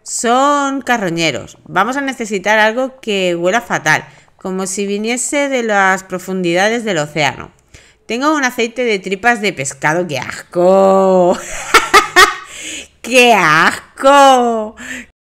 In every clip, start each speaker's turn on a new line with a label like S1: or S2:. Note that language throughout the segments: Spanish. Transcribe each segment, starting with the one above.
S1: Son carroñeros. Vamos a necesitar algo que huela fatal, como si viniese de las profundidades del océano. Tengo un aceite de tripas de pescado. ¡Qué asco! ¡Qué asco!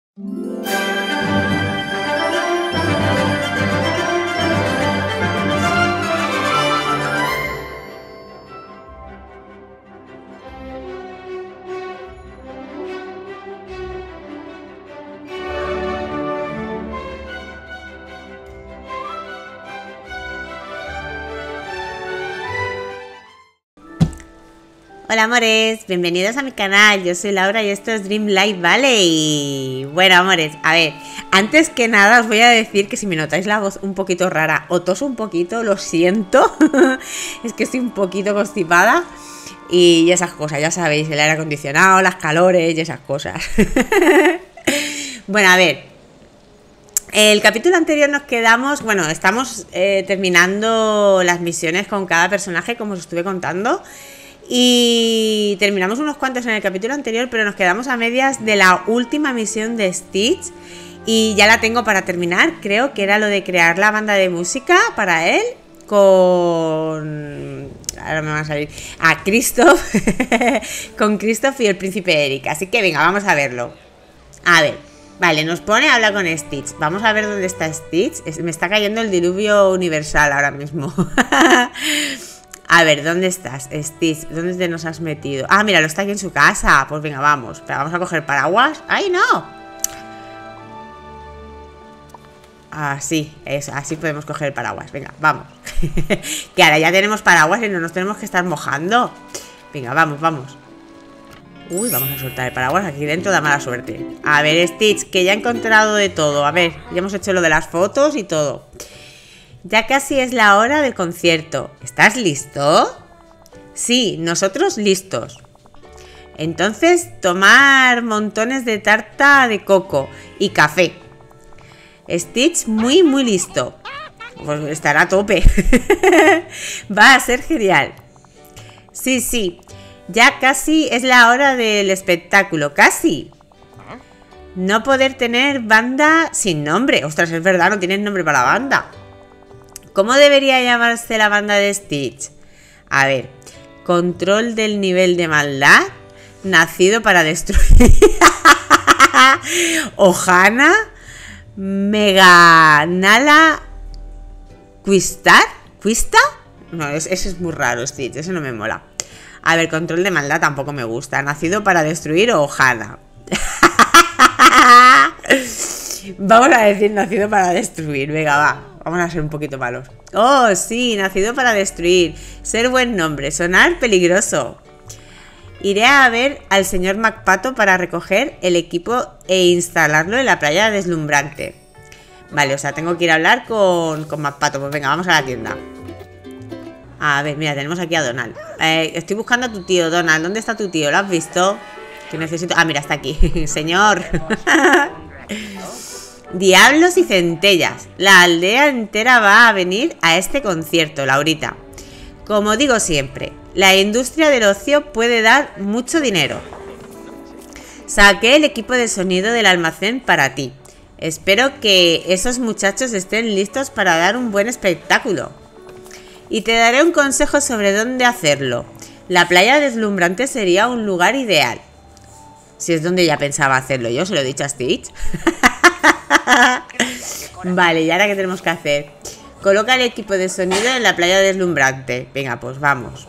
S1: Hola amores, bienvenidos a mi canal, yo soy Laura y esto es Dream Light Valley. Bueno amores, a ver, antes que nada os voy a decir que si me notáis la voz un poquito rara o toso un poquito, lo siento. Es que estoy un poquito constipada y esas cosas, ya sabéis, el aire acondicionado, las calores y esas cosas. Bueno, a ver, el capítulo anterior nos quedamos, bueno, estamos terminando las misiones con cada personaje como os estuve contando. Y terminamos unos cuantos en el capítulo anterior, pero nos quedamos a medias de la última misión de Stitch. Y ya la tengo para terminar, creo que era lo de crear la banda de música para él con... Ahora me va a salir... A Kristoff. Con Kristoff y el príncipe Eric. Así que venga, vamos a verlo. A ver, vale, nos pone a hablar con Stitch. Vamos a ver dónde está Stitch. Me está cayendo el diluvio universal ahora mismo. A ver, ¿dónde estás, Stitch? ¿Dónde nos has metido? Ah, mira, lo está aquí en su casa. Pues venga, vamos. Pero vamos a coger paraguas. ¡Ay, no! Así, eso, así podemos coger el paraguas. Venga, vamos. Que ahora ya tenemos paraguas y no nos tenemos que estar mojando. Venga, vamos, vamos. Uy, vamos a soltar el paraguas. Aquí dentro da mala suerte. A ver, Stitch, que ya he encontrado de todo. A ver, ya hemos hecho lo de las fotos y todo. Ya casi es la hora del concierto. ¿Estás listo? Sí, nosotros listos. Entonces, tomar montones de tarta de coco y café. Stitch muy listo. Pues estará a tope. Va a ser genial. Sí, ya casi es la hora del espectáculo. Casi. No poder tener banda sin nombre. Ostras, es verdad, no tienes nombre para la banda. ¿Cómo debería llamarse la banda de Stitch? A ver, control del nivel de maldad, nacido para destruir. Ohana, Mega Nala, ¿Quista? No, ese es muy raro, Stitch, ese no me mola. A ver, control de maldad tampoco me gusta. Nacido para destruir o Ohana. Vamos a decir nacido para destruir, venga, va. Vamos a ser un poquito malos. Oh, sí, nacido para destruir. Ser buen nombre, sonar peligroso. Iré a ver al señor McPato para recoger el equipo e instalarlo en la playa deslumbrante. Vale, o sea, tengo que ir a hablar con McPato. Pues venga, vamos a la tienda. A ver, mira, tenemos aquí a Donald. Estoy buscando a tu tío, Donald. ¿Dónde está tu tío? ¿Lo has visto? Que necesito... Ah, mira, está aquí. Señor. Diablos y centellas. La aldea entera va a venir a este concierto, Laurita. Como digo siempre, la industria del ocio puede dar mucho dinero. Saqué el equipo de sonido del almacén para ti. Espero que esos muchachos estén listos para dar un buen espectáculo. Y te daré un consejo sobre dónde hacerlo. La playa deslumbrante sería un lugar ideal. Si es donde ya pensaba hacerlo yo, se lo he dicho a Stitch. Vale, ¿y ahora qué tenemos que hacer? Coloca el equipo de sonido en la playa deslumbrante. Venga, pues vamos.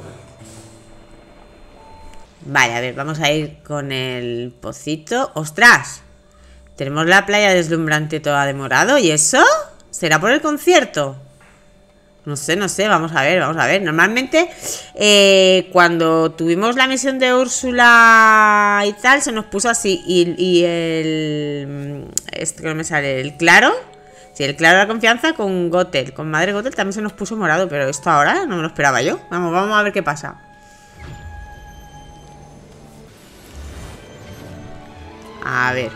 S1: Vale, a ver, vamos a ir con el pocito. ¡Ostras! Tenemos la playa deslumbrante toda de morado. ¿Y eso? ¿Será por el concierto? No sé, vamos a ver. Normalmente, cuando tuvimos la misión de Úrsula y tal, se nos puso así. Y el... Este que no me sale, el claro. Sí, el claro de la confianza con Gothel. Con Madre Gothel también se nos puso morado. Pero esto ahora no me lo esperaba yo. Vamos a ver qué pasa. A ver.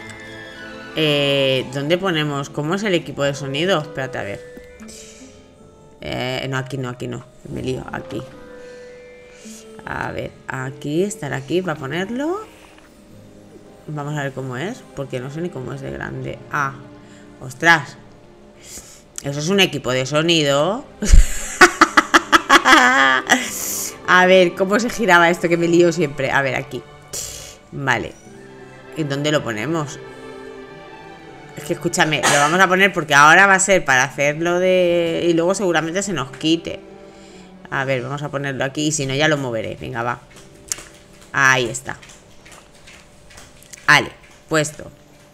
S1: ¿Dónde ponemos? ¿Cómo es el equipo de sonido? Espérate, a ver. No, aquí no. Me lío, aquí. A ver, aquí, estar aquí para ponerlo. Vamos a ver cómo es, porque no sé ni cómo es de grande. Ah, ostras. Eso es un equipo de sonido. A ver, ¿cómo se giraba esto? Que me lío siempre. A ver, aquí. Vale. ¿En dónde lo ponemos? Es que escúchame, lo vamos a poner porque ahora va a ser para hacerlo de... Y luego seguramente se nos quite. A ver, vamos a ponerlo aquí. Y si no, ya lo moveré. Venga, va. Ahí está. Vale, puesto.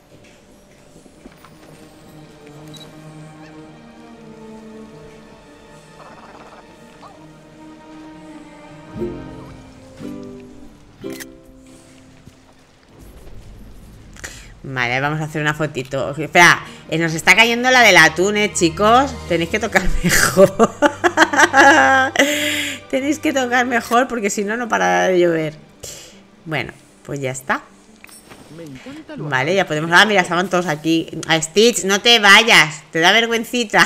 S1: Vale, vamos a hacer una fotito. Espera, nos está cayendo la del atún, chicos. Tenéis que tocar mejor. Tenéis que tocar mejor porque si no, no parará de llover. Bueno, pues ya está. Vale, ya podemos... Ah, mira, estaban todos aquí. A Stitch, no te vayas. Te da vergüencita.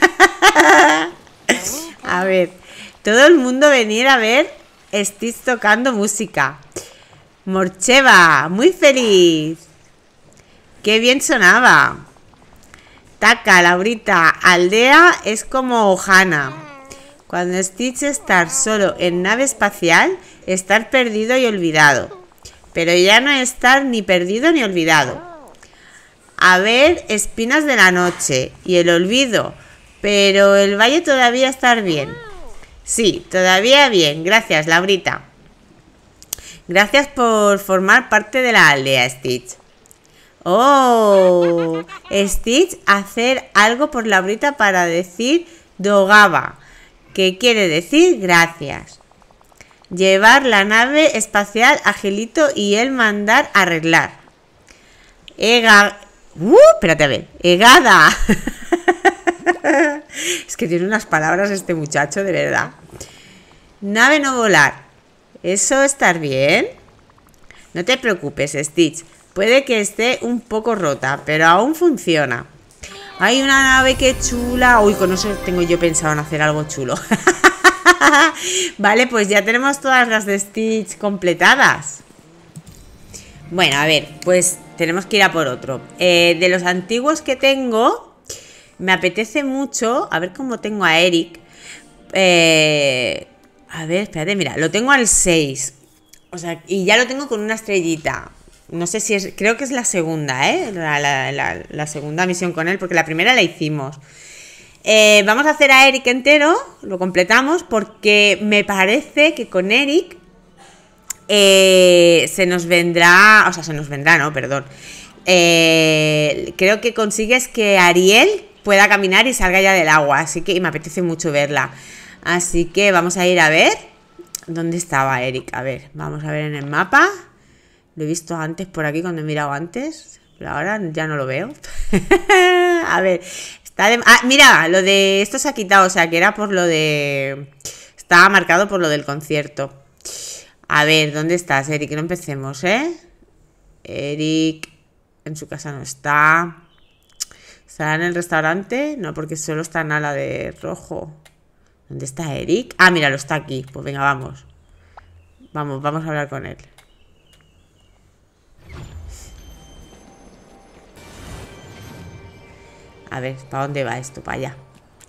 S1: A ver, todo el mundo venir a ver Stitch tocando música. Morcheva, muy feliz. Qué bien sonaba. Taka, Laurita, Aldea es como Ohana. Cuando Stitch estar solo en nave espacial, estar perdido y olvidado. Pero ya no estar ni perdido ni olvidado. A ver, espinas de la noche y el olvido. Pero el valle todavía estar bien. Sí, todavía bien. Gracias, Laurita. Gracias por formar parte de la aldea, Stitch. Oh, Stitch hacer algo por Laurita para decir Dogaba, que quiere decir gracias. Llevar la nave espacial a Gelito y él mandar arreglar. Espérate a ver. Egada. Es que tiene unas palabras este muchacho, de verdad. Nave no volar. ¿Eso estar bien? No te preocupes, Stitch. Puede que esté un poco rota, pero aún funciona. Hay una nave que chula. Uy, con eso tengo yo pensado en hacer algo chulo. Vale, pues ya tenemos todas las de Stitch completadas. Bueno, a ver, pues tenemos que ir a por otro. De los antiguos que tengo, me apetece mucho. A ver cómo tengo a Eric. A ver, espérate, mira, lo tengo al 6. O sea, y ya lo tengo con una estrellita. No sé si es... Creo que es la segunda, la segunda misión con él, porque la primera la hicimos. Vamos a hacer a Eric entero, lo completamos, porque me parece que con Eric se nos vendrá... O sea, se nos vendrá, no, perdón. Creo que consigues que Ariel pueda caminar y salga ya del agua, así que me apetece mucho verla. Así que vamos a ir a ver dónde estaba Eric. A ver, vamos a ver en el mapa. Lo he visto antes por aquí cuando he mirado antes, pero ahora ya no lo veo. A ver, está de... Ah, mira, lo de esto se ha quitado, o sea, que era por lo de... Estaba marcado por lo del concierto. A ver, ¿dónde estás, Eric? No empecemos, ¿eh? Eric, en su casa no está. ¿Estará en el restaurante? No, porque solo está en ala de rojo. ¿Dónde está Eric? Ah, mira, lo está aquí. Pues venga, vamos. Vamos a hablar con él. A ver, ¿para dónde va esto? Para allá.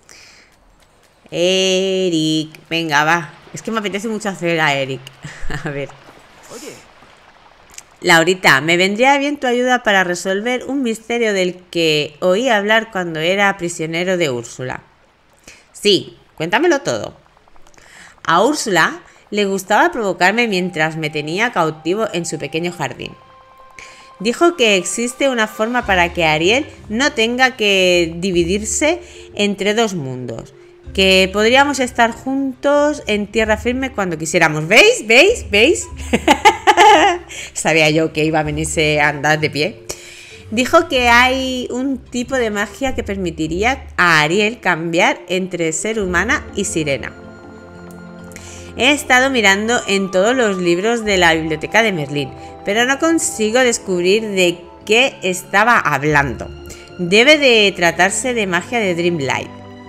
S1: Eric, venga, va. Es que me apetece mucho hacer a Eric. A ver.
S2: Oye.
S1: Laurita, me vendría bien tu ayuda para resolver un misterio del que oí hablar cuando era prisionero de Úrsula. Sí, cuéntamelo todo. A Úrsula le gustaba provocarme mientras me tenía cautivo en su pequeño jardín. Dijo que existe una forma para que Ariel no tenga que dividirse entre dos mundos. Que podríamos estar juntos en tierra firme cuando quisiéramos. ¿Veis? ¿Veis? ¿Veis? Sabía yo que iba a venirse a andar de pie. Dijo que hay un tipo de magia que permitiría a Ariel cambiar entre ser humana y sirena. He estado mirando en todos los libros de la biblioteca de Merlín, pero no consigo descubrir de qué estaba hablando. Debe de tratarse de magia de Dreamlight.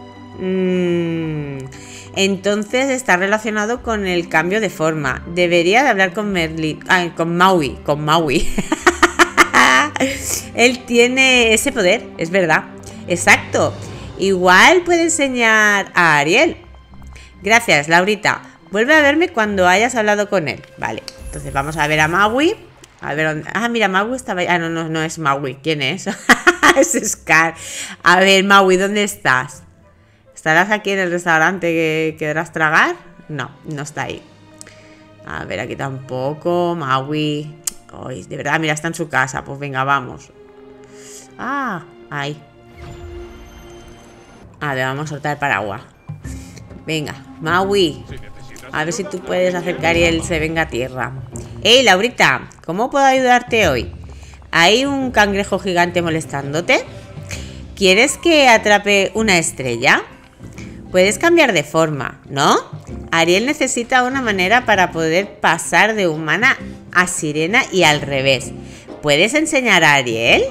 S1: Entonces está relacionado con el cambio de forma. Debería de hablar con Merlín. Con Maui. Él tiene ese poder, es verdad. Exacto. Igual puede enseñar a Ariel. Gracias, Laurita. Vuelve a verme cuando hayas hablado con él. Vale, entonces vamos a ver a Maui. A ver dónde... Ah, mira, Maui estaba... Ah, no es Maui. ¿Quién es? Es Scar. A ver, Maui, ¿dónde estás? ¿Estarás aquí en el restaurante que querrás tragar? No, no está ahí. A ver, aquí tampoco. Maui. Ay, de verdad, mira, está en su casa. Pues venga, vamos. Ah, ahí. A ver, vamos a soltar el paraguas. Venga, Maui. A ver si tú puedes hacer que Ariel se venga a tierra. ¡Hey, Laurita! ¿Cómo puedo ayudarte hoy? ¿Hay un cangrejo gigante molestándote? ¿Quieres que atrape una estrella? Puedes cambiar de forma, ¿no? Ariel necesita una manera para poder pasar de humana a sirena y al revés. ¿Puedes enseñar a Ariel?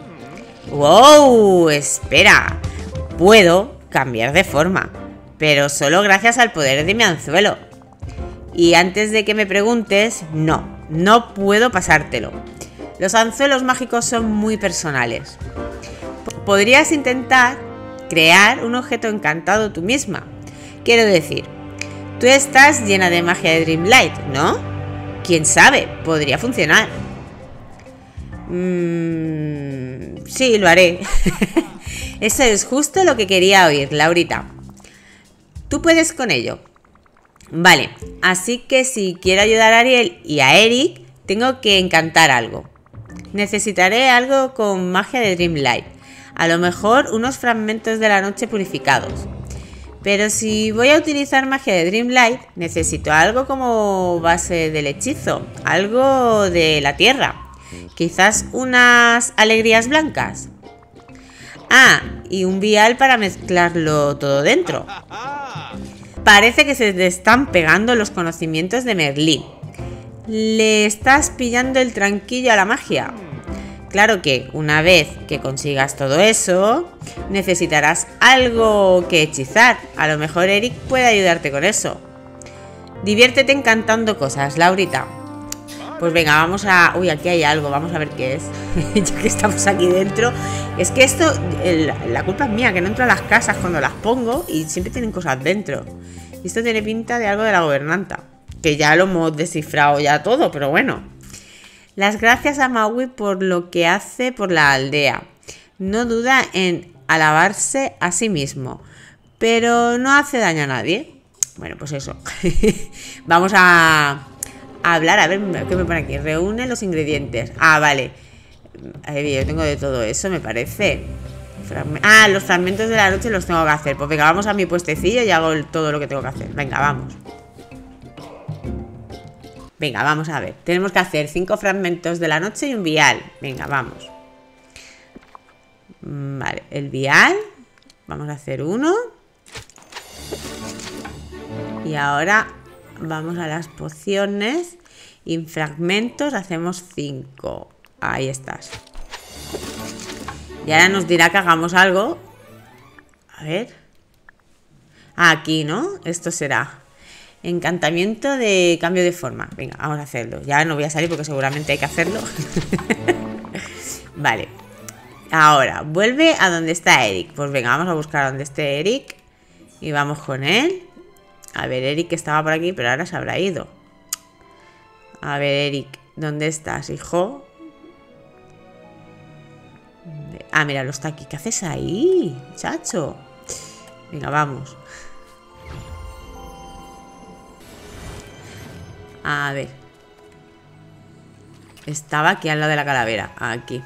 S1: ¡Wow! Espera. Puedo cambiar de forma, pero solo gracias al poder de mi anzuelo. Y antes de que me preguntes, no puedo pasártelo. Los anzuelos mágicos son muy personales. Podrías intentar crear un objeto encantado tú misma. Quiero decir, tú estás llena de magia de Dreamlight, ¿no? ¿Quién sabe? Podría funcionar. Sí, lo haré. Eso es justo lo que quería oír, Laurita. Tú puedes con ello. Vale, así que si quiero ayudar a Ariel y a Eric, tengo que encantar algo. Necesitaré algo con magia de Dreamlight. A lo mejor unos fragmentos de la noche purificados. Pero si voy a utilizar magia de Dreamlight, necesito algo como base del hechizo. Algo de la tierra. Quizás unas alegrías blancas. Ah, y un vial para mezclarlo todo dentro. Parece que se te están pegando los conocimientos de Merlín. ¿Le estás pillando el tranquillo a la magia? Claro que una vez que consigas todo eso, necesitarás algo que hechizar. A lo mejor Eric puede ayudarte con eso. Diviértete encantando cosas, Laurita. Pues venga, vamos a... Uy, aquí hay algo, vamos a ver qué es. Ya que estamos aquí dentro. Es que esto, la culpa es mía, que no entro a las casas cuando las pongo y siempre tienen cosas dentro. Y esto tiene pinta de algo de la gobernanta, que ya lo hemos descifrado ya todo, pero bueno. Las gracias a Maui por lo que hace por la aldea. No duda en alabarse a sí mismo, pero no hace daño a nadie. Bueno, pues eso. Vamos a hablar, a ver qué me pone aquí. Reúne los ingredientes. Ah, vale. A ver, yo tengo de todo eso, me parece. Los fragmentos de la noche los tengo que hacer. Pues venga, vamos a mi puestecillo y hago todo lo que tengo que hacer. Venga, vamos. Venga, vamos a ver. Tenemos que hacer 5 fragmentos de la noche y un vial. Venga, vamos. Vale, el vial. Vamos a hacer uno. Y ahora vamos a las pociones. Y en fragmentos hacemos 5. Ahí estás. Y ahora nos dirá que hagamos algo. A ver. Aquí, ¿no? Esto será encantamiento de cambio de forma. Venga, vamos a hacerlo. Ya no voy a salir porque seguramente hay que hacerlo. Vale. Ahora, vuelve a donde está Eric. Pues venga, vamos a buscar donde esté Eric. Y vamos con él. A ver, Eric estaba por aquí, pero ahora se habrá ido. A ver, Eric, ¿dónde estás, hijo? Ah, míralo, está aquí. ¿Qué haces ahí, chacho? Venga, vamos. A ver. Estaba aquí al lado de la calavera. Aquí.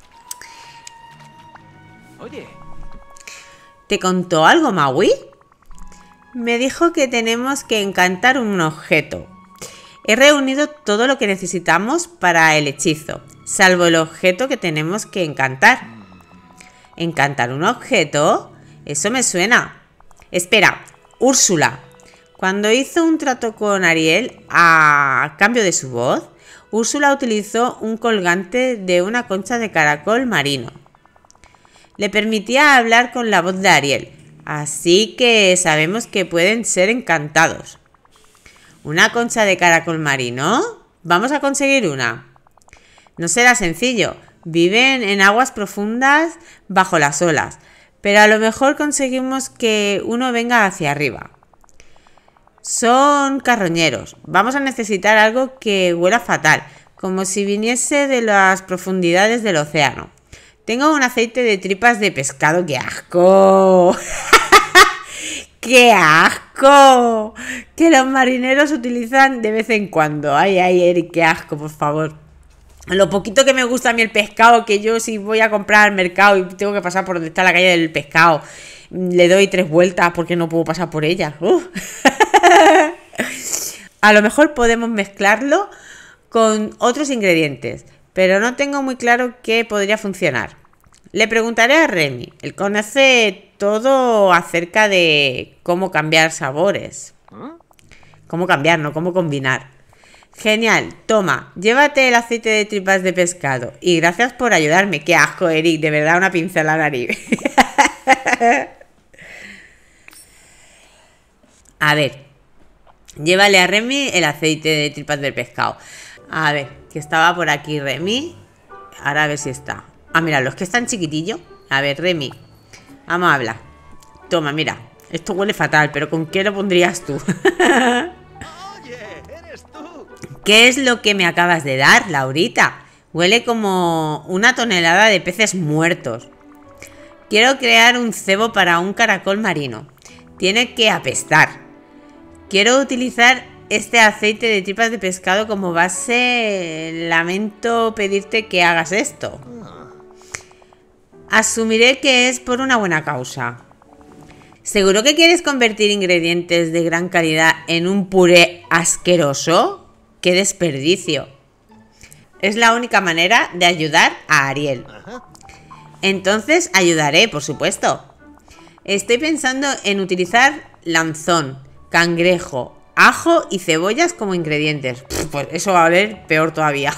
S2: Oye.
S1: ¿Te contó algo, Maui? Me dijo que tenemos que encantar un objeto. He reunido todo lo que necesitamos para el hechizo, salvo el objeto que tenemos que encantar. ¿Encantar un objeto? Eso me suena. Espera, Úrsula. Cuando hizo un trato con Ariel a cambio de su voz, Úrsula utilizó un colgante de una concha de caracol marino. Le permitía hablar con la voz de Ariel, así que sabemos que pueden ser encantados. ¿Una concha de caracol marino? Vamos a conseguir una. No será sencillo, Viven en aguas profundas bajo las olas, pero a lo mejor conseguimos que uno venga hacia arriba. Son carroñeros. Vamos a necesitar algo que huela fatal, como si viniese de las profundidades del océano. Tengo un aceite de tripas de pescado. ¡Qué asco! ¡Qué asco! Que los marineros utilizan de vez en cuando. Ay, Eric, qué asco, por favor. Lo poquito que me gusta a mí el pescado, que yo si voy a comprar al mercado y tengo que pasar por donde está la calle del pescado, le doy 3 vueltas porque no puedo pasar por ella. A lo mejor podemos mezclarlo con otros ingredientes, pero no tengo muy claro qué podría funcionar. Le preguntaré a Remy, él conoce todo acerca de cómo cambiar sabores. Cómo cambiar, no cómo combinar. Genial, toma, llévate el aceite de tripas de pescado y gracias por ayudarme. Qué asco, Eric, de verdad una pincelada a la nariz. A ver, llévale a Remy el aceite de tripas del pescado. A ver, que estaba por aquí Remy. Ahora a ver si está. Ah, mira, los que están chiquitillos. A ver, Remy, vamos a hablar. Toma, mira, esto huele fatal, pero ¿con qué lo pondrías tú? ¿Qué es lo que me acabas de dar, Laurita? Huele como una tonelada de peces muertos. Quiero crear un cebo para un caracol marino. Tiene que apestar. Quiero utilizar este aceite de tripas de pescado como base. Lamento pedirte que hagas esto. Asumiré que es por una buena causa. ¿Seguro que quieres convertir ingredientes de gran calidad en un puré asqueroso? ¡Qué desperdicio! Es la única manera de ayudar a Ariel. Entonces ayudaré, por supuesto. Estoy pensando en utilizar lanzón, cangrejo, ajo y cebollas como ingredientes. Pues eso va a oler peor todavía.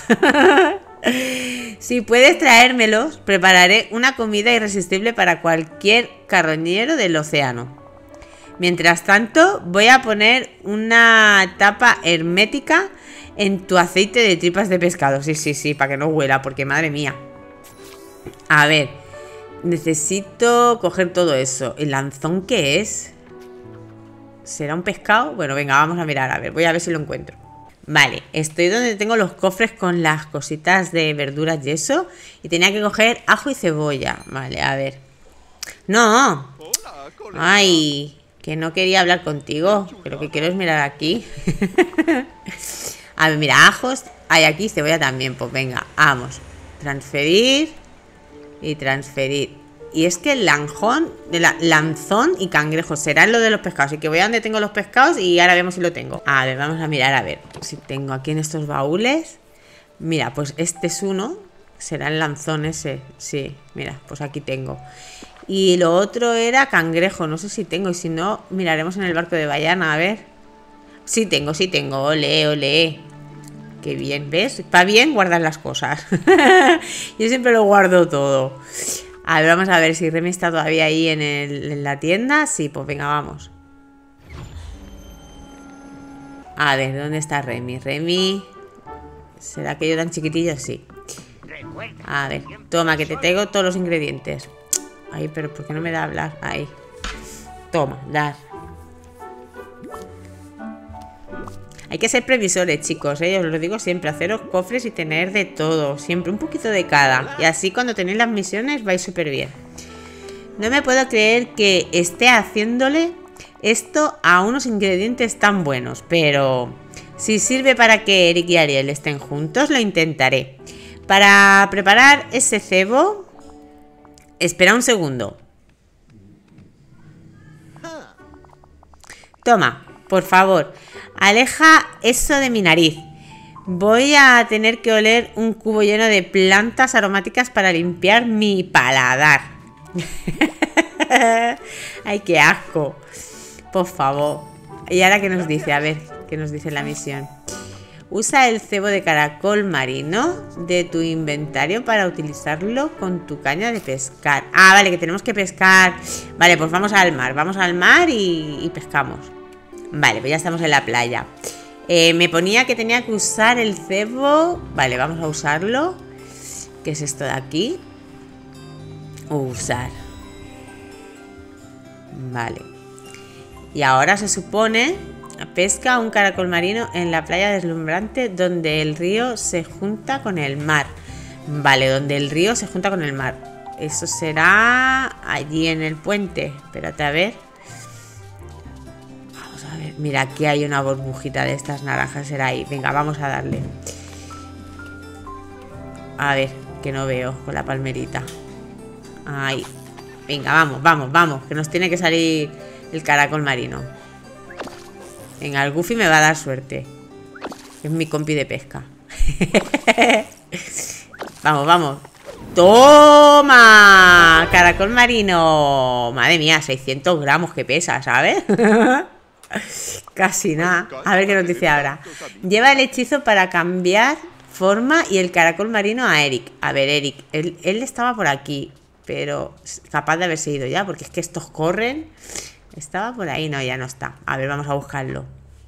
S1: Si puedes traérmelos, prepararé una comida irresistible para cualquier carroñero del océano. Mientras tanto, voy a poner una tapa hermética en tu aceite de tripas de pescado. Sí, para que no huela, porque madre mía. A ver, necesito coger todo eso. ¿El lanzón qué es? ¿Será un pescado? Bueno, venga, vamos a mirar. A ver, voy a ver si lo encuentro. Vale, estoy donde tengo los cofres con las cositas de verduras y eso. Y tenía que coger ajo y cebolla. Vale, a ver. ¡No! ¡Ay! Que no quería hablar contigo. Que lo que quiero es mirar aquí. A ver, mira, ajos. Hay aquí cebolla también. Pues venga, vamos. Transferir. Y transferir. Y es que el lanzón y cangrejo será lo de los pescados. Así que voy a donde tengo los pescados y ahora vemos si lo tengo. A ver, vamos a mirar a ver si tengo aquí en estos baúles. Mira, pues este es uno. Será el lanzón ese. Sí, mira, pues aquí tengo. Y lo otro era cangrejo. No sé si tengo. Y si no, miraremos en el barco de Bayana. A ver. Sí tengo. Ole, ole. Qué bien, ¿ves? Está bien guardar las cosas. Yo siempre lo guardo todo. A ver, vamos a ver si Remy está todavía ahí en la tienda. Sí, pues venga, vamos. A ver, ¿dónde está Remy? Remy... ¿Será que yo tan chiquitillo? Sí. A ver, toma, que te traigo todos los ingredientes. Ay, pero ¿por qué no me da a hablar? Ahí. Toma, dar. Hay que ser previsores, chicos, ¿eh? Os lo digo siempre, haceros cofres y tener de todo, siempre un poquito de cada. Y así cuando tenéis las misiones vais súper bien. No me puedo creer que esté haciéndole esto a unos ingredientes tan buenos, pero si sirve para que Eric y Ariel estén juntos, lo intentaré. Para preparar ese cebo, espera un segundo. Toma, por favor. Aleja eso de mi nariz. Voy a tener que oler un cubo lleno de plantas aromáticas para limpiar mi paladar. Ay, qué asco. Por favor. ¿Y ahora qué nos dice? A ver, ¿qué nos dice la misión? Usa el cebo de caracol marino de tu inventario para utilizarlo con tu caña de pescar. Ah, vale, que tenemos que pescar. Vale, pues vamos al mar. Vamos al mar y pescamos. Vale, pues ya estamos en la playa. Me ponía que tenía que usar el cebo. Vale, vamos a usarlo. ¿Qué es esto de aquí? Usar. Vale. Y ahora se supone... Pesca un caracol marino en la playa deslumbrante donde el río se junta con el mar. Vale, donde el río se junta con el mar. Eso será allí en el puente. Espérate a ver. Vamos a ver. Mira, aquí hay una burbujita de estas naranjas. Será ahí. Venga, vamos a darle. A ver, que no veo con la palmerita. Ahí. Venga, vamos, vamos, vamos. Que nos tiene que salir el caracol marino. Venga, el Goofy me va a dar suerte. Es mi compi de pesca. Vamos, vamos. ¡Toma! Caracol marino. Madre mía, 600 gramos que pesa, ¿sabes? Casi nada. A ver qué nos dice ahora. Lleva el hechizo para cambiar forma y el caracol marino a Eric. A ver, Eric, él estaba por aquí, pero capaz de haberse ido ya, porque es que estos corren. Estaba por ahí, no, ya no está. A ver, vamos a buscarlo.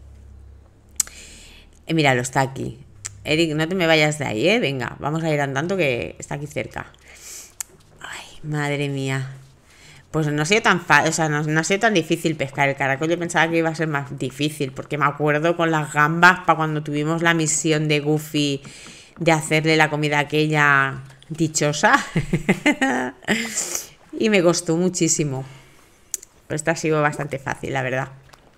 S1: Míralo, está aquí. Eric, no te me vayas de ahí, ¿eh? Venga, vamos a ir andando que está aquí cerca. Ay, madre mía. Pues no ha sido tan fácil, o sea, no ha sido tan difícil pescar el caracol. Yo pensaba que iba a ser más difícil, porque me acuerdo con las gambas para cuando tuvimos la misión de Goofy de hacerle la comida aquella dichosa. Y me costó muchísimo. Esta ha sido bastante fácil, la verdad.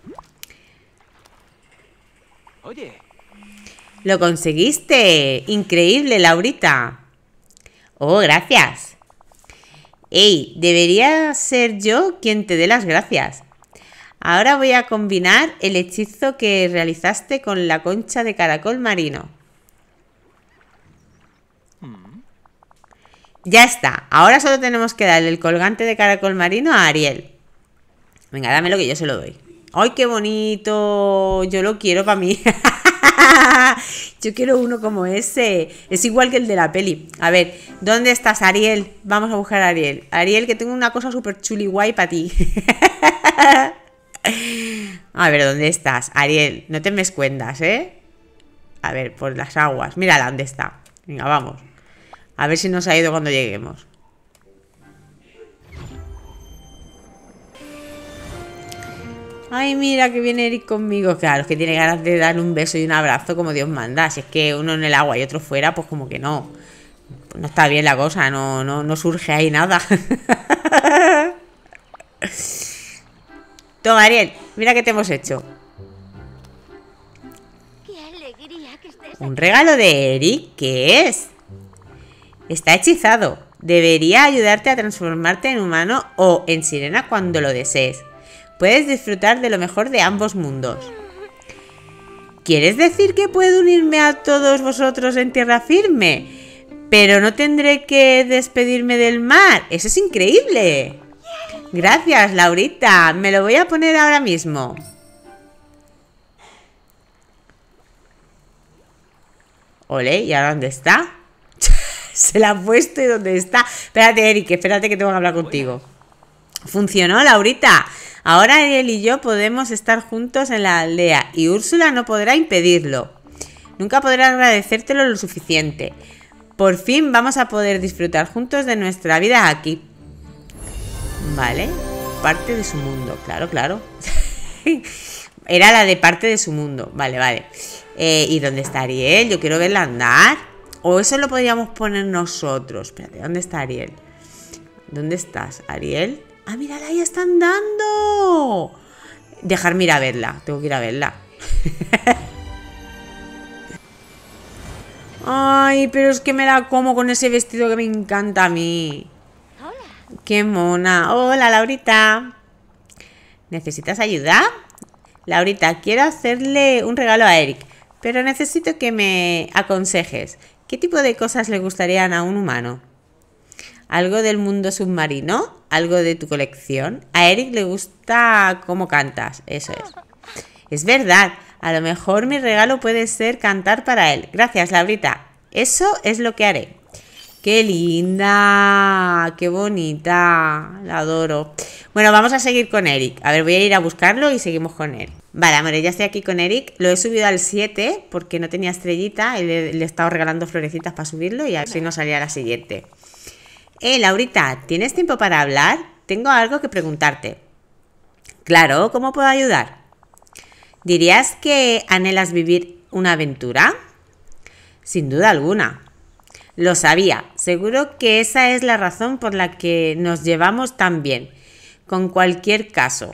S2: Oye.
S1: ¡Lo conseguiste! ¡Increíble, Laurita! ¡Oh, gracias! ¡Ey! Debería ser yo quien te dé las gracias. Ahora voy a combinar el hechizo que realizaste con la concha de caracol marino. Ya está. Ahora solo tenemos que darle el colgante de caracol marino a Ariel. Venga, dámelo que yo se lo doy. ¡Ay, qué bonito! Yo lo quiero para mí. Yo quiero uno como ese. Es igual que el de la peli. A ver, ¿dónde estás, Ariel? Vamos a buscar a Ariel. Ariel, que tengo una cosa súper chuli guay para ti. A ver, ¿dónde estás? Ariel, no te me escondas, ¿eh? A ver, por las aguas. Mírala, ¿dónde está? Venga, vamos. A ver si nos ha ido cuando lleguemos. Ay, mira que viene Eric conmigo. Claro, es que tiene ganas de darle un beso y un abrazo como Dios manda. Si es que uno en el agua y otro fuera, pues como que no. Pues no está bien la cosa, no surge ahí nada. Toma, Ariel, mira qué te hemos hecho.
S3: ¡Qué alegría que estés aquí!
S1: ¿Un regalo de Eric? ¿Qué es? Está hechizado. Debería ayudarte a transformarte en humano o en sirena cuando lo desees. Puedes disfrutar de lo mejor de ambos mundos. ¿Quieres decir que puedo unirme a todos vosotros en tierra firme? Pero no tendré que despedirme del mar. ¡Eso es increíble! Gracias, Laurita. Me lo voy a poner ahora mismo. Ole, ¿y ahora dónde está? Se la ha puesto y ¿dónde está? Espérate, Eric, espérate que tengo que hablar contigo. Funcionó, Laurita. Ahora Ariel y yo podemos estar juntos en la aldea y Úrsula no podrá impedirlo. Nunca podrá agradecértelo lo suficiente. Por fin vamos a poder disfrutar juntos de nuestra vida aquí. Vale, parte de su mundo, claro, claro. Era la de parte de su mundo, vale. ¿Y dónde está Ariel? Yo quiero verla andar. O eso lo podríamos poner nosotros. Espérate, ¿dónde está Ariel? ¿Dónde estás, Ariel? ¡Ah, mírala, ahí está andando! Dejarme ir a verla. Tengo que ir a verla. Ay, pero es que me la como con ese vestido que me encanta a mí.
S3: Hola.
S1: ¡Qué mona! Hola, Laurita. ¿Necesitas ayuda? Laurita, quiero hacerle un regalo a Eric, pero necesito que me aconsejes. ¿Qué tipo de cosas le gustarían a un humano? ¿Algo del mundo submarino? ¿Algo de tu colección? A Eric le gusta cómo cantas, eso es. Es verdad, a lo mejor mi regalo puede ser cantar para él. Gracias, Laurita. Eso es lo que haré. ¡Qué linda! ¡Qué bonita! La adoro. Bueno, vamos a seguir con Eric. A ver, voy a ir a buscarlo y seguimos con él. Vale, amores, ya estoy aquí con Eric. Lo he subido al 7 porque no tenía estrellita y le he estado regalando florecitas para subirlo y así no salía la siguiente. Laurita, ¿tienes tiempo para hablar? Tengo algo que preguntarte. Claro, ¿cómo puedo ayudar? ¿Dirías que anhelas vivir una aventura? Sin duda alguna. Lo sabía. Seguro que esa es la razón por la que nos llevamos tan bien. En cualquier caso,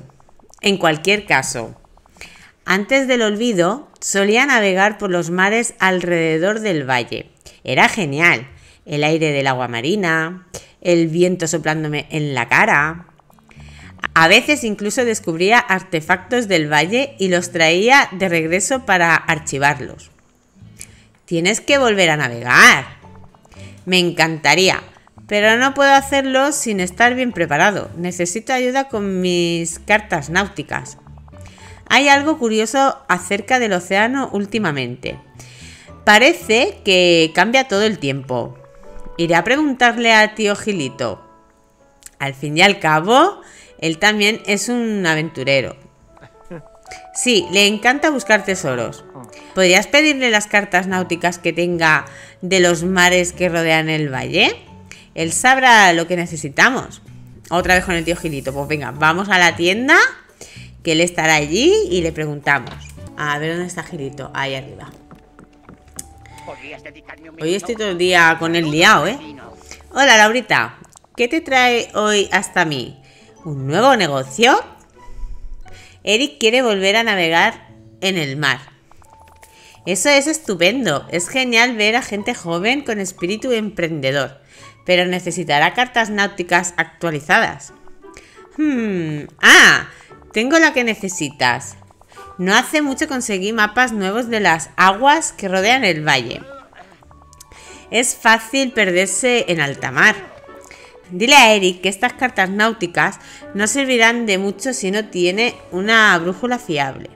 S1: antes del olvido, solía navegar por los mares alrededor del valle. Era genial. El aire del agua marina, el viento soplándome en la cara. A veces incluso descubría artefactos del valle y los traía de regreso para archivarlos. Tienes que volver a navegar. Me encantaría, pero no puedo hacerlo sin estar bien preparado. Necesito ayuda con mis cartas náuticas. Hay algo curioso acerca del océano últimamente. Parece que cambia todo el tiempo. Iré a preguntarle a tío Gilito. Al fin y al cabo, él también es un aventurero. Sí, le encanta buscar tesoros. ¿Podrías pedirle las cartas náuticas que tenga de los mares que rodean el valle? Él sabrá lo que necesitamos. Otra vez con el tío Gilito. Pues venga, vamos a la tienda, que él estará allí y le preguntamos. A ver dónde está Gilito. Ahí arriba. Hoy estoy todo el día con el liado, ¿eh? Hola, Laurita. ¿Qué te trae hoy hasta mí? ¿Un nuevo negocio? Eric quiere volver a navegar en el mar. Eso es estupendo. Es genial ver a gente joven con espíritu emprendedor. Pero necesitará cartas náuticas actualizadas. Tengo la que necesitas. No hace mucho conseguí mapas nuevos de las aguas que rodean el valle. Es fácil perderse en alta mar. Dile a Eric que estas cartas náuticas no servirán de mucho si no tiene una brújula fiable.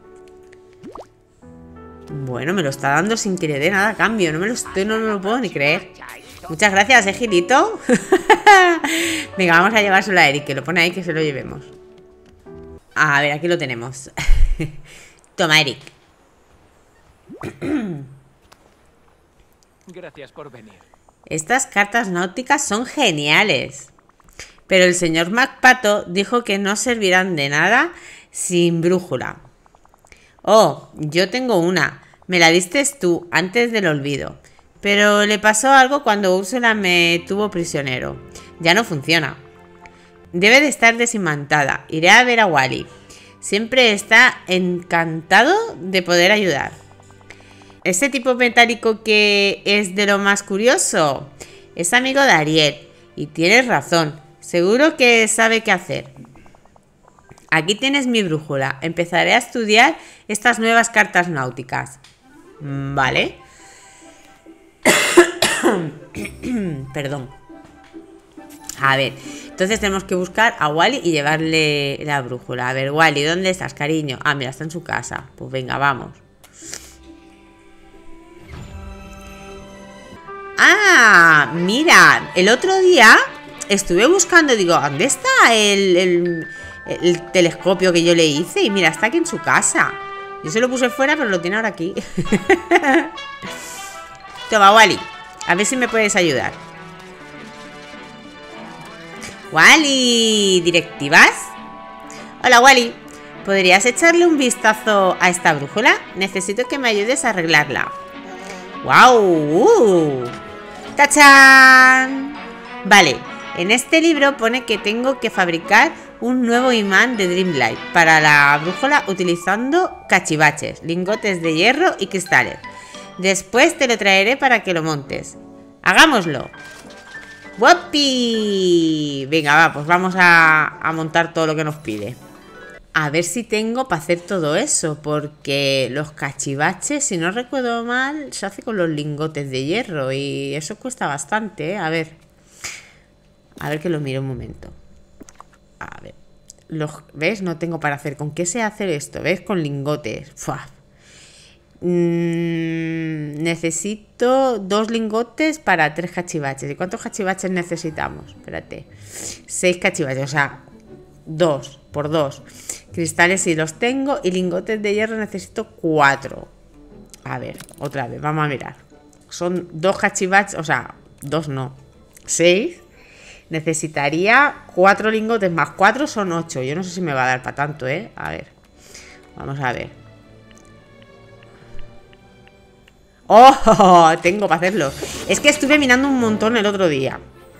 S1: Bueno, me lo está dando sin que le dé nada a cambio. No me lo puedo ni creer. Muchas gracias, Gilito. Venga, vamos a llevárselo a Eric, que lo pone ahí, que se lo llevemos. A ver, aquí lo tenemos. Toma, Eric.
S2: Gracias por venir.
S1: Estas cartas náuticas son geniales. Pero el señor MacPato dijo que no servirán de nada sin brújula. Oh, yo tengo una. Me la diste tú antes del olvido. Pero le pasó algo cuando Úrsula me tuvo prisionero. Ya no funciona. Debe de estar desimantada. Iré a ver a Wally. Siempre está encantado de poder ayudar. Ese tipo metálico que es de lo más curioso es amigo de Ariel. Y tienes razón. Seguro que sabe qué hacer. Aquí tienes mi brújula. Empezaré a estudiar estas nuevas cartas náuticas. Vale. Perdón. A ver, entonces tenemos que buscar a Wally y llevarle la brújula. A ver, Wally, ¿dónde estás, cariño? Ah, mira, está en su casa. Pues venga, vamos. Ah, mira, el otro día estuve buscando, digo, ¿dónde está el telescopio que yo le hice? Y mira, está aquí en su casa. Yo se lo puse fuera, pero lo tiene ahora aquí. Toma, Wally, a ver si me puedes ayudar. Wally, ¿directivas? Hola, Wally. ¿Podrías echarle un vistazo a esta brújula? Necesito que me ayudes a arreglarla. ¡Guau! ¡Tachán! Vale, en este libro pone que tengo que fabricar un nuevo imán de Dreamlight para la brújula utilizando cachivaches, lingotes de hierro y cristales. Después te lo traeré para que lo montes. ¡Hagámoslo! ¡Guapi! Venga, va, pues vamos a montar todo lo que nos pide. A ver si tengo para hacer todo eso, porque los cachivaches, si no recuerdo mal, se hace con los lingotes de hierro y eso cuesta bastante, ¿eh? A ver que lo miro un momento. A ver, ¿ves? No tengo para hacer. ¿Con qué se hace esto? ¿Ves? Con lingotes. ¡Fua! Necesito 2 lingotes para 3 cachivaches. ¿Y cuántos cachivaches necesitamos? Espérate. 6 cachivaches, o sea, 2 por 2. Cristales sí los tengo y lingotes de hierro necesito 4. A ver, otra vez, vamos a mirar. Son 2 cachivaches, o sea, 2 no, 6. Necesitaría 4 lingotes más 4 son 8. Yo no sé si me va a dar para tanto, ¿eh? A ver, vamos a ver. ¡Oh! Tengo para hacerlo. Es que estuve mirando un montón el otro día.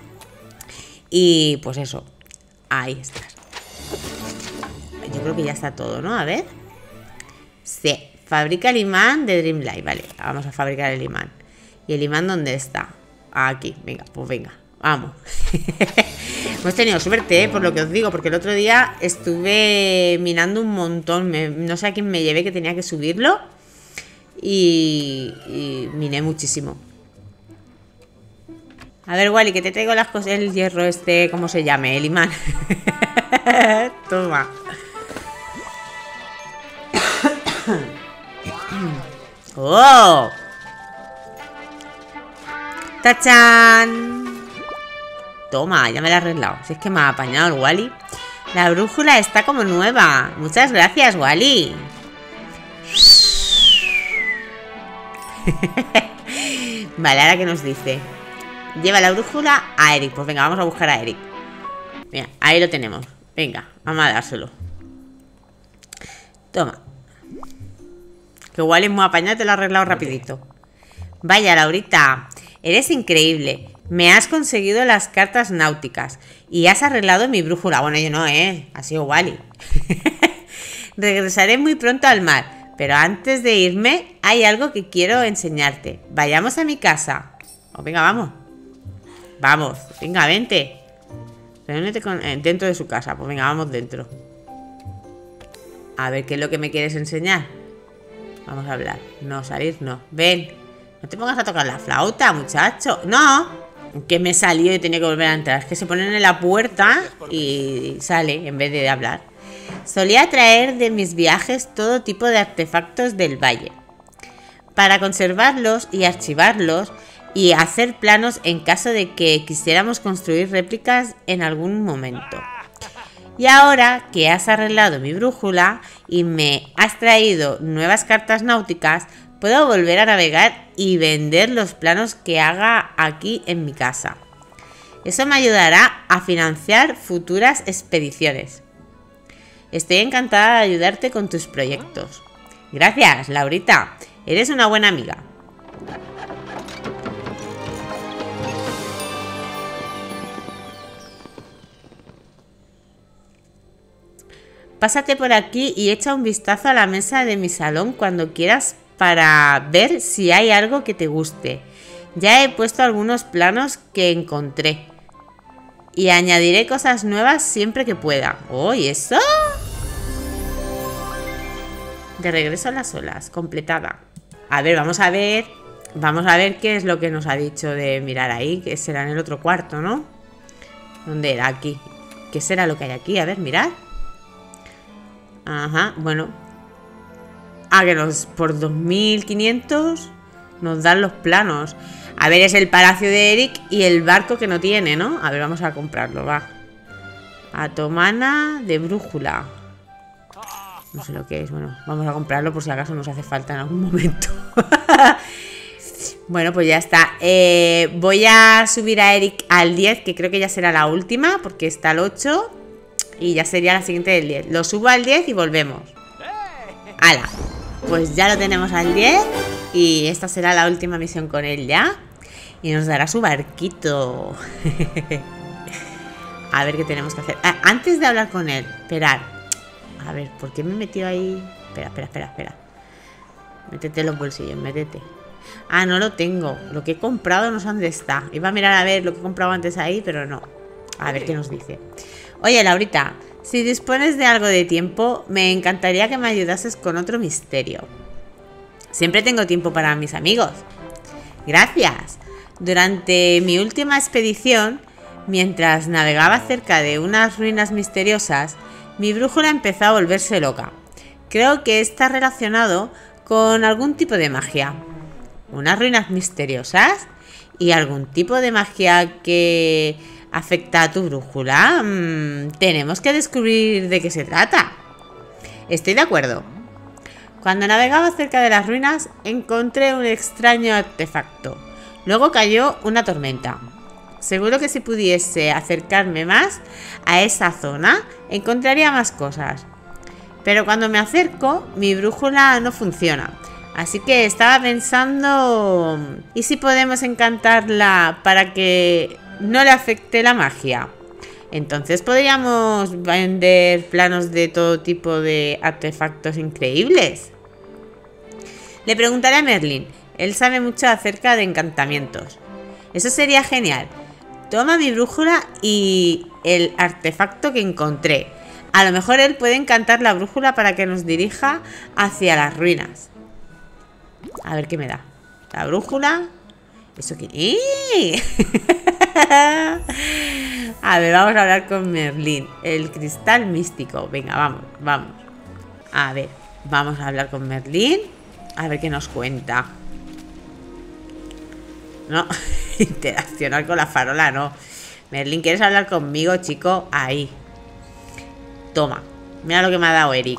S1: Y pues eso. Ahí estás. Yo creo que ya está todo, ¿no? A ver. Sí. Fabrica el imán de Dreamlight. Vale, vamos a fabricar el imán. ¿Y el imán dónde está? Aquí. Venga, pues venga. Vamos. Hemos tenido suerte, por lo que os digo. Porque el otro día estuve mirando un montón. No sé a quién me llevé que tenía que subirlo. Y miné muchísimo. A ver, Wally, que te traigo las cosas. El hierro este, ¿cómo se llame? El imán. Toma. ¡Oh! ¡Tachán! Toma, ya me la he arreglado. Si es que me ha apañado el Wally. La brújula está como nueva. Muchas gracias, Wally. Vale, ahora que nos dice. Lleva la brújula a Eric. Pues venga, vamos a buscar a Eric. Mira, ahí lo tenemos. Venga, vamos a dárselo. Toma. Que igual es muy apañado, te lo he arreglado rapidito. Vaya, Laurita, eres increíble. Me has conseguido las cartas náuticas y has arreglado mi brújula. Bueno, yo no, ha sido Wally. Regresaré muy pronto al mar. Pero antes de irme, hay algo que quiero enseñarte. Vayamos a mi casa. Oh, venga, vamos. Vamos, venga, vente. Reúnete dentro de su casa. Pues venga, vamos dentro. A ver, ¿qué es lo que me quieres enseñar? Vamos a hablar. No, salir no. Ven. No te pongas a tocar la flauta, muchacho. No. Que me salió y tenía que volver a entrar. Es que se ponen en la puerta y sale en vez de hablar. Solía traer de mis viajes todo tipo de artefactos del valle para conservarlos y archivarlos y hacer planos en caso de que quisiéramos construir réplicas en algún momento. Y ahora que has arreglado mi brújula y me has traído nuevas cartas náuticas, puedo volver a navegar y vender los planos que haga aquí en mi casa. Eso me ayudará a financiar futuras expediciones. Estoy encantada de ayudarte con tus proyectos. Gracias, Laurita. Eres una buena amiga. Pásate por aquí y echa un vistazo a la mesa de mi salón cuando quieras para ver si hay algo que te guste. Ya he puesto algunos planos que encontré. Y añadiré cosas nuevas siempre que pueda. ¡Oh, y eso! De regreso a las olas, completada. A ver, vamos a ver. Vamos a ver qué es lo que nos ha dicho de mirar ahí. Que será en el otro cuarto, ¿no? ¿Dónde era? Aquí. ¿Qué será lo que hay aquí? A ver, mirad. Ajá, bueno. Ah, que por 2500 nos dan los planos. A ver, es el palacio de Eric y el barco que no tiene, ¿no? A ver, vamos a comprarlo, va. Atomana de brújula. No sé lo que es, bueno, vamos a comprarlo por si acaso nos hace falta en algún momento. Bueno, pues ya está. Voy a subir a Eric al 10, que creo que ya será la última, porque está el 8. Y ya sería la siguiente del 10. Lo subo al 10 y volvemos. ¡Hala! Pues ya lo tenemos al 10. Y esta será la última misión con él ya. Y nos dará su barquito. A ver qué tenemos que hacer. Antes de hablar con él, esperar. A ver, ¿por qué me he metido ahí? Espera. Métete en los bolsillos, métete. Ah, no lo tengo. Lo que he comprado no sé dónde está. Iba a mirar a ver lo que he comprado antes ahí, pero no. A ver qué nos dice. Oye, Laurita, si dispones de algo de tiempo, me encantaría que me ayudases con otro misterio. Siempre tengo tiempo para mis amigos. Gracias. Durante mi última expedición, mientras navegaba cerca de unas ruinas misteriosas, mi brújula empezó a volverse loca. Creo que está relacionado con algún tipo de magia. Unas ruinas misteriosas y algún tipo de magia que afecta a tu brújula. Tenemos que descubrir de qué se trata. Estoy de acuerdo. Cuando navegaba cerca de las ruinas, encontré un extraño artefacto. Luego cayó una tormenta. Seguro que si pudiese acercarme más a esa zona, encontraría más cosas. Pero cuando me acerco, mi brújula no funciona. Así que estaba pensando... ¿y si podemos encantarla para que no le afecte la magia? Entonces podríamos vender planos de todo tipo de artefactos increíbles. Le preguntaré a Merlin. Él sabe mucho acerca de encantamientos. Eso sería genial. Toma mi brújula y el artefacto que encontré. A lo mejor él puede encantar la brújula para que nos dirija hacia las ruinas. A ver qué me da. La brújula. ¿Eso qué? A ver, vamos a hablar con Merlin. El cristal místico. Venga, vamos, vamos. A ver, vamos a hablar con Merlin. A ver qué nos cuenta. No, interaccionar con la farola no. Merlin, ¿quieres hablar conmigo, chico? Ahí. Toma, mira lo que me ha dado Eric.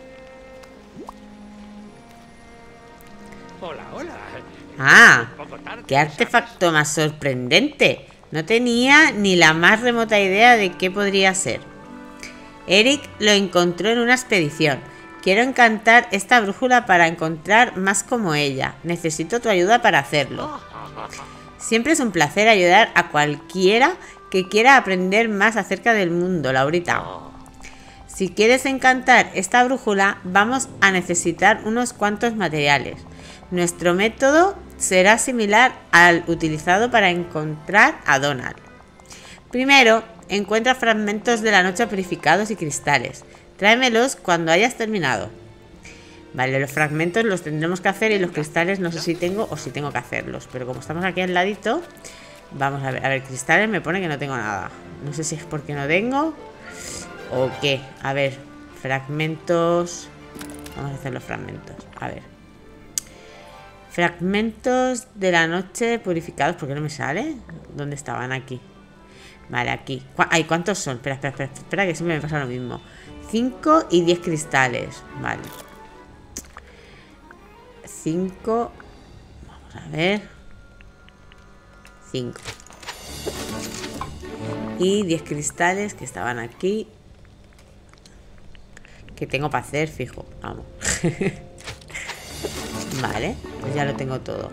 S2: Hola, hola.
S1: Ah,
S2: Un poco tarde,
S1: qué artefacto más sorprendente. No tenía ni la más remota idea de qué podría ser. Eric lo encontró en una expedición. Quiero encantar esta brújula para encontrar más como ella. Necesito tu ayuda para hacerlo. Siempre es un placer ayudar a cualquiera que quiera aprender más acerca del mundo, Laurita. Si quieres encantar esta brújula, vamos a necesitar unos cuantos materiales. Nuestro método será similar al utilizado para encontrar a Donald. Primero, encuentra fragmentos de la noche purificados y cristales. Tráemelos cuando hayas terminado. Vale, los fragmentos los tendremos que hacer y los cristales no sé si tengo o si tengo que hacerlos. Pero como estamos aquí al ladito, vamos a ver. A ver, cristales me pone que no tengo nada. No sé si es porque no tengo o qué. A ver, fragmentos. Vamos a hacer los fragmentos. A ver. Fragmentos de la noche purificados. ¿Por qué no me sale? ¿Dónde estaban? Aquí. Vale, aquí. Ay, ¿cuántos son? Espera, espera, que siempre me pasa lo mismo. 5 y 10 cristales. Vale. 5. Vamos a ver. 5. Y 10 cristales que estaban aquí. Que tengo para hacer, fijo. Vamos. Vale, pues ya lo tengo todo.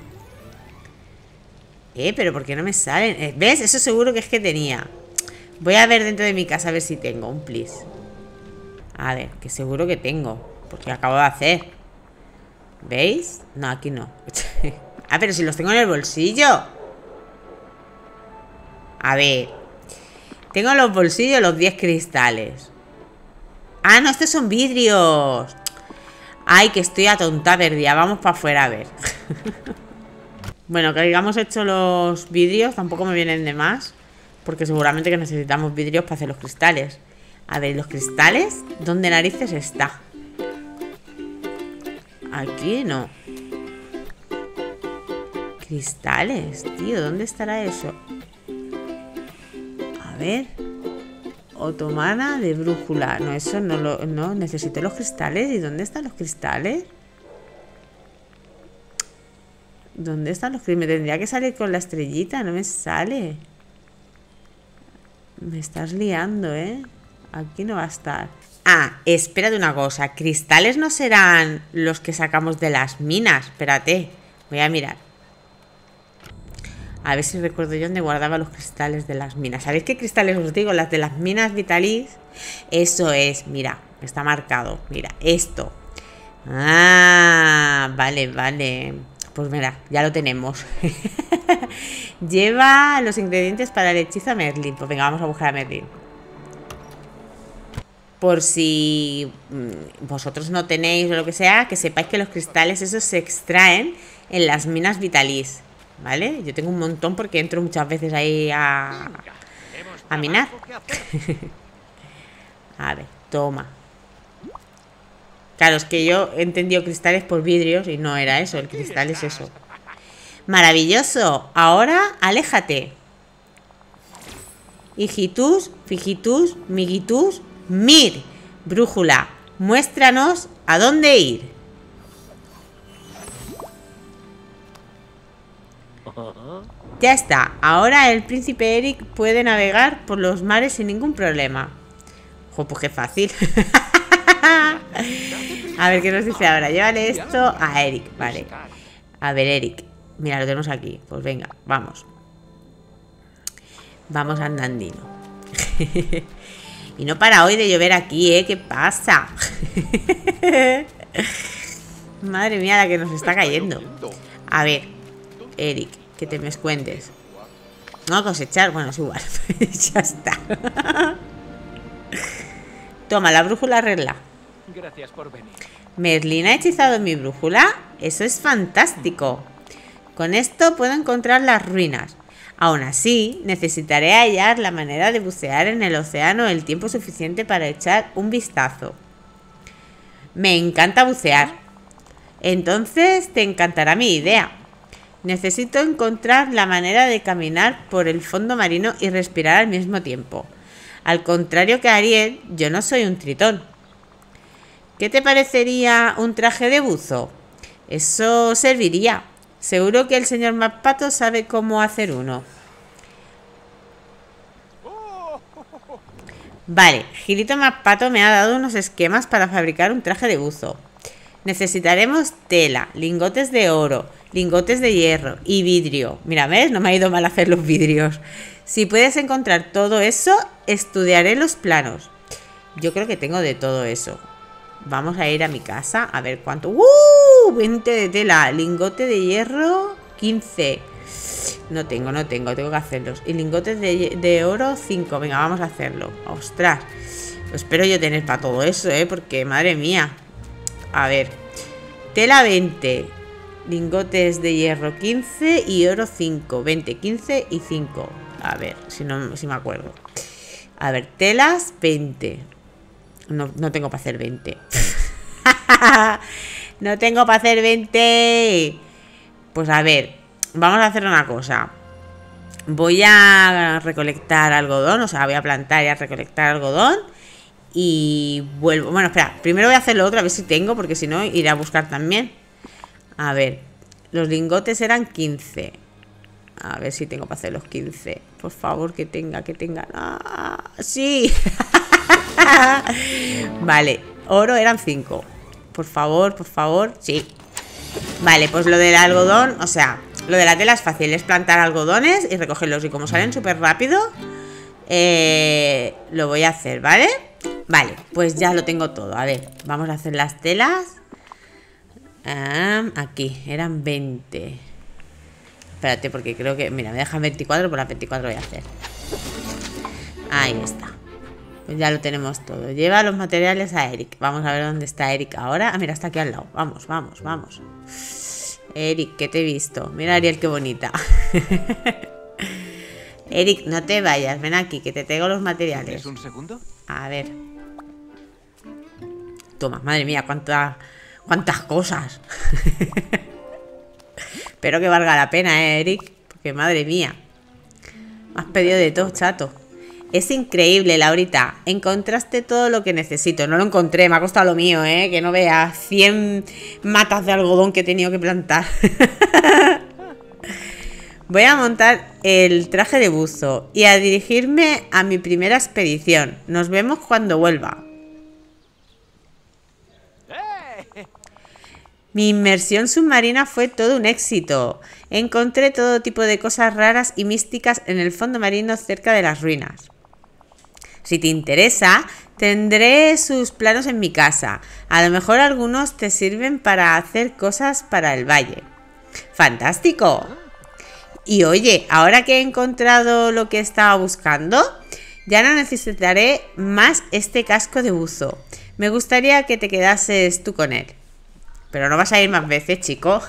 S1: Pero ¿por qué no me salen? ¿Ves? Eso seguro que es que tenía. Voy a ver dentro de mi casa a ver si tengo un plis. A ver, que seguro que tengo. Porque acabo de hacer. ¿Veis? No, aquí no. Ah, pero si los tengo en el bolsillo. A ver. Tengo en los bolsillos los 10 cristales. Ah, no, estos son vidrios. Ay, que estoy atonta perdida. Vamos para afuera a ver. Bueno, que hayamos hecho los vidrios tampoco me vienen de más. Porque seguramente que necesitamos vidrios para hacer los cristales. A ver, ¿los cristales? ¿Dónde narices está? Aquí no. Cristales, tío, ¿dónde estará eso? A ver. Otomana de brújula. No, eso no lo... No, necesito los cristales. ¿Y dónde están los cristales? ¿Dónde están los cristales? Me tendría que salir con la estrellita. No me sale. Me estás liando, ¿eh? Aquí no va a estar. Ah, espérate una cosa. ¿Cristales no serán los que sacamos de las minas? Espérate. Voy a mirar. A ver si recuerdo yo dónde guardaba los cristales de las minas. ¿Sabéis qué cristales os digo? Las de las minas Vitalis. Eso es, mira, está marcado. Mira, esto. Ah, vale, vale. Pues mira, ya lo tenemos. Lleva los ingredientes para el hechizo a Merlin. Pues venga, vamos a buscar a Merlin. Por si vosotros no tenéis o lo que sea, que sepáis que los cristales esos se extraen en las minas Vitalis. ¿Vale? Yo tengo un montón porque entro muchas veces ahí a minar. A ver, toma. Claro, es que yo he entendido cristales por vidrios y no era eso, el cristal es eso. Maravilloso. Ahora, aléjate. Hijitus, fijitus, miguitus, mir. Brújula, muéstranos a dónde ir. Ya está. Ahora el príncipe Eric puede navegar por los mares sin ningún problema. Ojo, pues qué fácil. A ver qué nos dice ahora. Llévale esto a Eric. Vale. A ver, Eric. Mira, lo tenemos aquí. Pues venga, vamos. Vamos andandino. Y no para hoy de llover aquí, ¿eh? ¿Qué pasa? Madre mía, la que nos está cayendo. A ver, Eric, que te me cuentes. No cosechar, bueno, es igual. Ya está. Toma, la brújula regla.
S2: Gracias por venir.
S1: ¿Merlín ha hechizado en mi brújula? Eso es fantástico. Con esto puedo encontrar las ruinas. Aún así, necesitaré hallar la manera de bucear en el océano el tiempo suficiente para echar un vistazo. Me encanta bucear. Entonces te encantará mi idea. Necesito encontrar la manera de caminar por el fondo marino y respirar al mismo tiempo. Al contrario que Ariel, yo no soy un tritón. ¿Qué te parecería un traje de buzo? Eso serviría. Seguro que el señor Macpato sabe cómo hacer uno. Vale, Gilito Macpato me ha dado unos esquemas para fabricar un traje de buzo. Necesitaremos tela, lingotes de oro, lingotes de hierro y vidrio. Mira, ¿ves? No me ha ido mal hacer los vidrios. Si puedes encontrar todo eso, estudiaré los planos. Yo creo que tengo de todo eso. Vamos a ir a mi casa a ver cuánto... 20 de tela, lingote de hierro 15. No tengo que hacerlos. Y lingotes de oro 5. Venga, vamos a hacerlo. Ostras, pues espero yo tener para todo eso, porque madre mía. A ver, tela 20, lingotes de hierro 15 y oro 5. 20, 15 y 5. A ver, si me acuerdo. A ver, telas 20. No tengo para hacer 20. No tengo para hacer 20. Pues a ver, vamos a hacer una cosa. Voy a recolectar algodón. O sea, voy a plantar y a recolectar algodón. Y vuelvo. Bueno, espera, primero voy a hacer lo otro, a ver si tengo, porque si no, iré a buscar también. A ver, los lingotes eran 15. A ver si tengo para hacer los 15. Por favor, que tenga. ¡Ah, sí! Vale, oro eran 5. Por favor, sí. Vale, pues lo del algodón, o sea, lo de la tela es fácil. Es plantar algodones y recogerlos. Y como salen súper rápido, lo voy a hacer, ¿vale? Vale, pues ya lo tengo todo. A ver, vamos a hacer las telas. Aquí, eran 20. Espérate, porque creo que... Mira, me dejan 24, por las 24 voy a hacer. Ahí está. Pues ya lo tenemos todo. Lleva los materiales a Eric. Vamos a ver dónde está Eric ahora. Ah, mira, está aquí al lado. Vamos. Eric, que te he visto. Mira, Ariel, qué bonita. Eric, no te vayas. Ven aquí, que te traigo los materiales.
S2: ¿Es un segundo?
S1: A ver. Toma, madre mía, cuántas cosas. Espero que valga la pena, Eric. Porque madre mía. Me has pedido de todo, chato. Es increíble, Laurita. Encontraste todo lo que necesito. No lo encontré, me ha costado lo mío, que no veas 100 matas de algodón que he tenido que plantar. Voy a montar el traje de buzo y a dirigirme a mi primera expedición. Nos vemos cuando vuelva. Mi inmersión submarina fue todo un éxito. Encontré todo tipo de cosas raras y místicas en el fondo marino cerca de las ruinas. Si te interesa, tendré sus planos en mi casa. A lo mejor algunos te sirven para hacer cosas para el valle. ¡Fantástico! Y oye, ahora que he encontrado lo que estaba buscando, ya no necesitaré más este casco de buzo. Me gustaría que te quedases tú con él. Pero no vas a ir más veces, chico.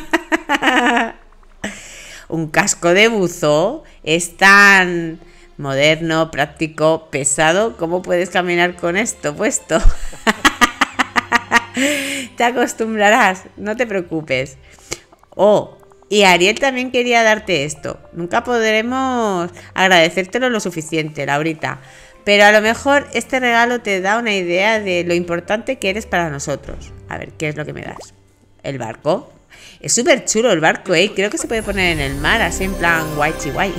S1: Un casco de buzo es tan moderno, práctico, pesado. ¿Cómo puedes caminar con esto puesto? Te acostumbrarás, no te preocupes. Oh, y Ariel también quería darte esto. Nunca podremos agradecértelo lo suficiente, Laurita. Pero a lo mejor este regalo te da una idea de lo importante que eres para nosotros. A ver, ¿qué es lo que me das? ¿El barco? Es súper chulo el barco, ¿eh? Creo que se puede poner en el mar, así en plan guay chihuay.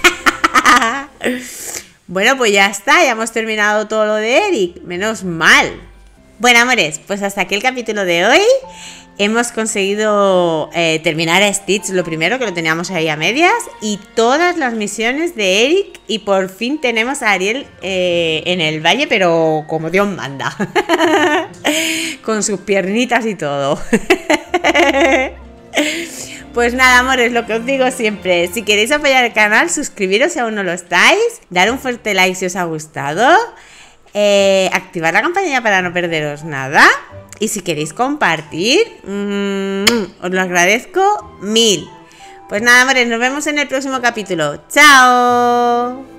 S1: Bueno, pues ya está, ya hemos terminado todo lo de Eric. Menos mal. Bueno, amores, pues hasta aquí el capítulo de hoy. Hemos conseguido terminar a Stitch, lo primero, que lo teníamos ahí a medias, y todas las misiones de Eric, y por fin tenemos a Ariel en el valle, pero como Dios manda. Con sus piernitas y todo. Pues nada, amores, lo que os digo siempre, si queréis apoyar el canal, suscribiros si aún no lo estáis, dar un fuerte like si os ha gustado, activar la campanilla para no perderos nada, y si queréis compartir, os lo agradezco 1000. Pues nada, amores, nos vemos en el próximo capítulo. ¡Chao!